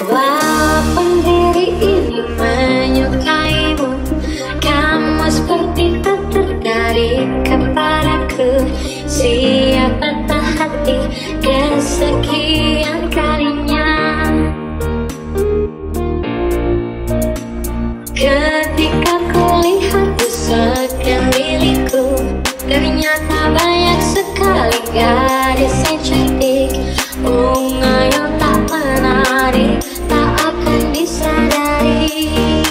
Walaupun diri ini menyukaimu, kamu seperti tak tertarik kepadaku. Siap patah hati kesekian kalinya. Ketika kulihat di sekelilingku, ternyata banyak sekali gadis yang cantik, bunga yang tak menarik, tak akan disadari.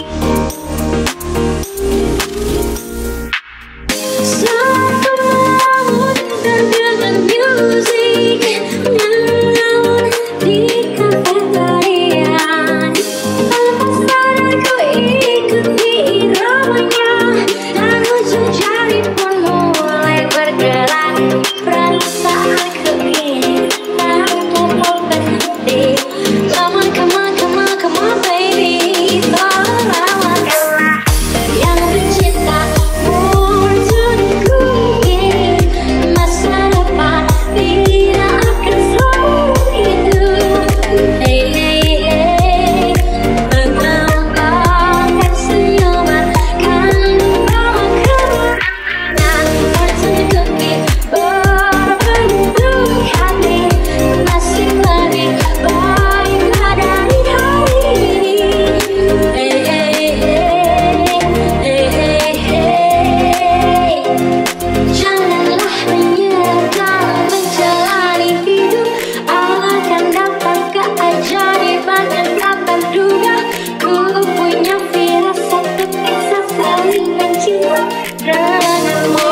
Saat melamun terdengar musik mengaun di kafeteria, tanpa sadar ku ikuti iramanya, dan ujung jari pun mulai bergerak. Perasaanku ini tak dapat berhenti. Come on, come on, come on, come on baby, tolonglah yang tercinta untukku. Masa depan tidak akan selalu itu. Hey, hey, hey, mengembangkan senyuman kan membawaku. Nah, untukku berbentuk hati masih lebih baiklah dari hari ini. Hey, hey, hey, hey, hey. Janganlah menyerah dalam menjalani hidup. Akan dapat keajaiban yang tak terduga. Ku punya firasat ketika saling mencinta denganmu.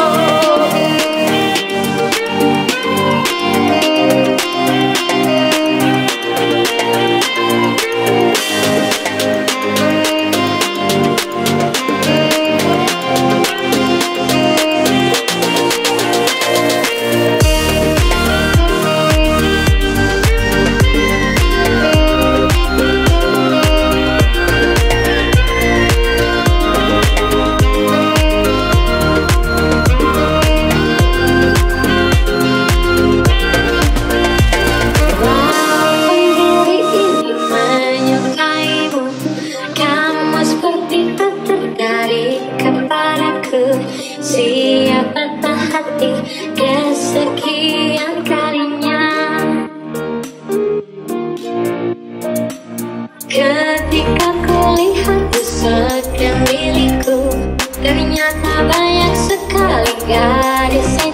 Walaupun diri ini menyukaimu, kamu seperti tak tertarik kepadaku. Siap patah hati kesekian kalinya. Ketika kulihat di sekelilingku, ternyata banyak sekali gadis yang